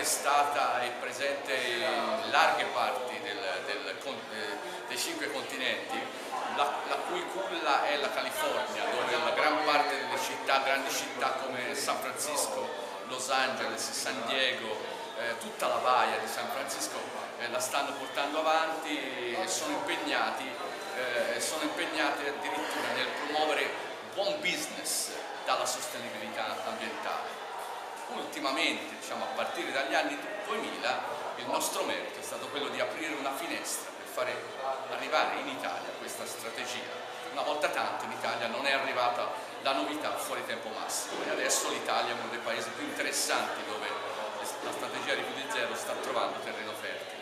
stata e presente in larghe parti dei 5 continenti, la cui culla è la California, dove la gran parte delle città, grandi città come San Francisco, Los Angeles, San Diego, tutta la baia di San Francisco la stanno portando avanti e sono impegnati addirittura nel promuovere buon business dalla sostenibilità ambientale. Ultimamente, diciamo a partire dagli anni 2000, il nostro merito è stato quello di aprire una finestra per fare arrivare in Italia questa strategia. Una volta tanto in Italia non è arrivata la novità fuori tempo massimo e adesso l'Italia è uno dei paesi più interessanti dove la strategia rifiuti zero sta trovando terreno fertile.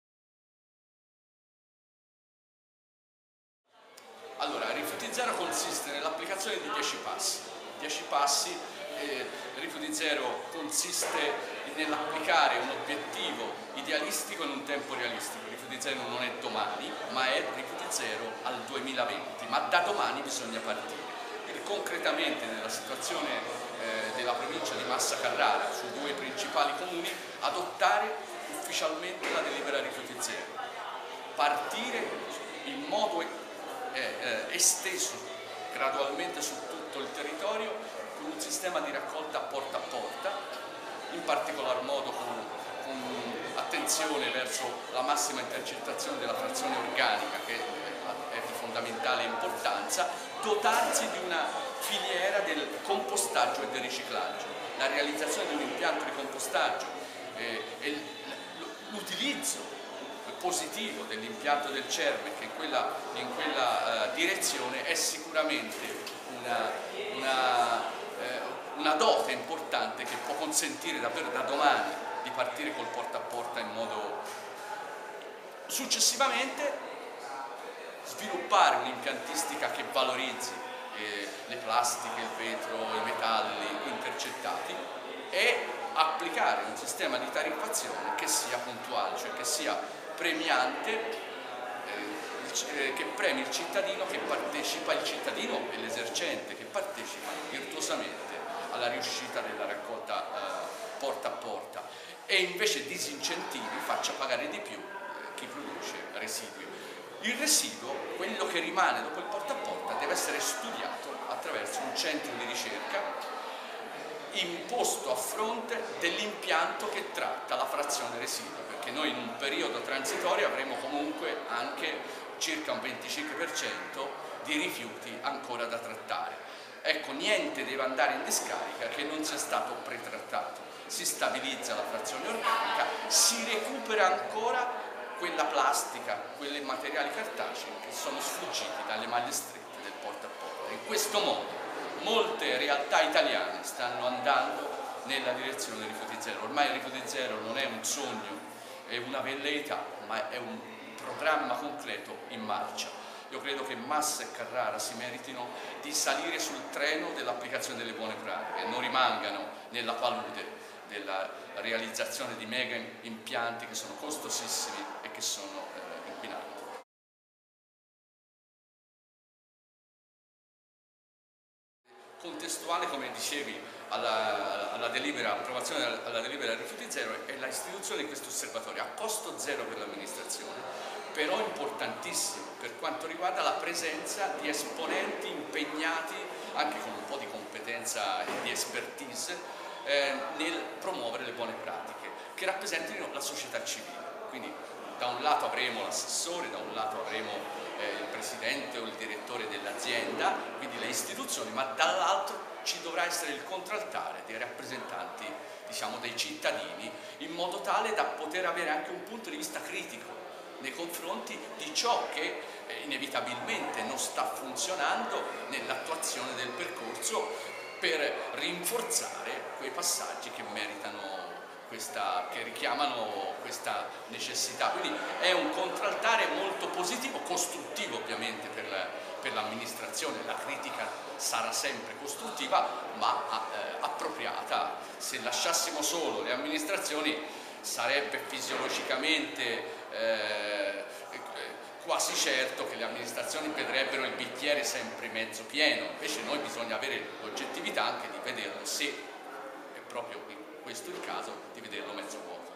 Allora, rifiuti zero consiste nell'applicazione di 10 passi. 10 passi, rifiuti zero consiste nell'applicare un obiettivo idealistico in un tempo realistico. Rifiuti zero non è domani, ma è rifiuti zero al 2020, ma da domani bisogna partire. Quindi concretamente nella situazione della provincia di Massa Carrara, su 2 principali comuni, adottare ufficialmente la delibera rifiuti zero, partire in modo esteso gradualmente su tutto il territorio con un sistema di raccolta porta a porta, in particolar modo con attenzione verso la massima intercettazione della frazione organica, che è di fondamentale importanza, dotarsi di una filiera del compostaggio e del riciclaggio, la realizzazione di un impianto di compostaggio e l'utilizzo positivo dell'impianto del CERMEC in quella direzione è sicuramente una dote importante che può consentire davvero da domani di partire col porta a porta in modo. Successivamente sviluppare un'impiantistica che valorizzi le plastiche, il vetro, i metalli intercettati e applicare un sistema di tariffazione che sia puntuale, cioè che sia premiante, che premi il cittadino che partecipa, il cittadino e l'esercente che partecipa virtuosamente alla riuscita della raccolta porta a porta e invece disincentivi, faccia pagare di più chi produce residui. Il residuo, quello che rimane dopo il porta a porta, deve essere studiato attraverso un centro di ricerca imposto a fronte dell'impianto che tratta la frazione residua, perché noi in un periodo transitorio avremo comunque anche circa un 25% di rifiuti ancora da trattare. Ecco, niente deve andare in discarica che non sia stato pretrattato. Si stabilizza la frazione organica, si recupera ancora quella plastica, quei materiali cartacei che sono sfuggiti dalle maglie strette del porta a porta. In questo modo molte realtà italiane stanno andando nella direzione del rifiuti zero. Ormai il rifiuti zero non è un sogno, è una velleità, ma è un programma concreto in marcia. Io credo che Massa e Carrara si meritino di salire sul treno dell'applicazione delle buone pratiche e non rimangano nella palude della realizzazione di mega impianti che sono costosissimi e che sono inquinanti. Contestuale, come dicevi, alla delibera, approvazione alla delibera del rifiuti zero è la istituzione di questo osservatorio a costo zero per l'amministrazione, però importantissimo per quanto riguarda la presenza di esponenti impegnati anche con un po' di competenza e di expertise nel promuovere le buone pratiche che rappresentino la società civile. Quindi da un lato avremo l'assessore, da un lato avremo il presidente o il direttore dell'azienda, quindi le istituzioni, ma dall'altro ci dovrà essere il contraltare dei rappresentanti, diciamo, dei cittadini, in modo tale da poter avere anche un punto di vista critico nei confronti di ciò che inevitabilmente non sta funzionando nell'attuazione del percorso per rinforzare quei passaggi che meritano che richiamano questa necessità. Quindi è un contraltare molto positivo, costruttivo ovviamente per l'amministrazione, la critica sarà sempre costruttiva ma appropriata. Se lasciassimo solo le amministrazioni sarebbe fisiologicamente quasi certo che le amministrazioni vedrebbero il bicchiere sempre mezzo pieno, invece noi bisogna avere l'oggettività anche di vederlo se proprio in questo il caso di vederlo mezzo vuoto.